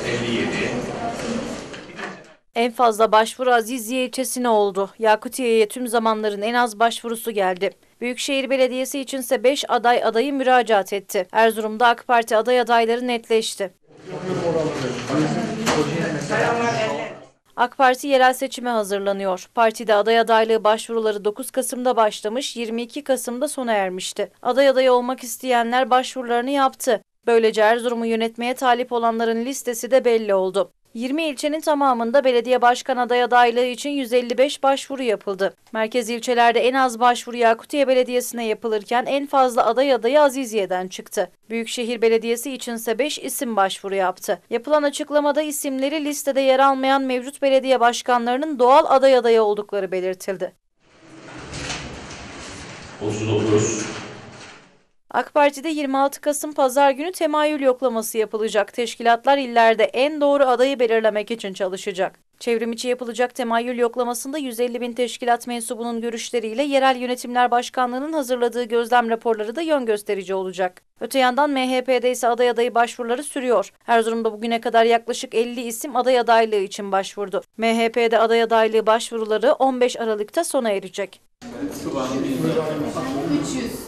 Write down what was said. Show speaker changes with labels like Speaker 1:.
Speaker 1: 57.
Speaker 2: En fazla başvuru Aziziye ilçesine oldu. Yakutiye'ye tüm zamanların en az başvurusu geldi. Büyükşehir Belediyesi içinse 5 adayı müracaat etti. Erzurum'da AK Parti adayları netleşti. AK Parti yerel seçime hazırlanıyor. Partide adaylığı başvuruları 9 Kasım'da başlamış, 22 Kasım'da sona ermişti. Adayı olmak isteyenler başvurularını yaptı. Böylece Erzurum'u yönetmeye talip olanların listesi de belli oldu. 20 ilçenin tamamında belediye başkan adaylığı için 155 başvuru yapıldı. Merkez ilçelerde en az başvuru Yakutiye Belediyesi'ne yapılırken en fazla adayı Aziziye'den çıktı. Büyükşehir Belediyesi içinse 5 isim başvuru yaptı. Yapılan açıklamada isimleri listede yer almayan mevcut belediye başkanlarının doğal adayı oldukları belirtildi.
Speaker 1: 39.
Speaker 2: AK Parti'de 26 Kasım Pazar günü temayül yoklaması yapılacak. Teşkilatlar illerde en doğru adayı belirlemek için çalışacak. Çevrimiçi yapılacak temayül yoklamasında 150 bin teşkilat mensubunun görüşleriyle Yerel Yönetimler Başkanlığı'nın hazırladığı gözlem raporları da yön gösterici olacak. Öte yandan MHP'de ise adayı başvuruları sürüyor. Erzurum'da bugüne kadar yaklaşık 50 isim adaylığı için başvurdu. MHP'de adaylığı başvuruları 15 Aralık'ta sona erecek.
Speaker 3: 300.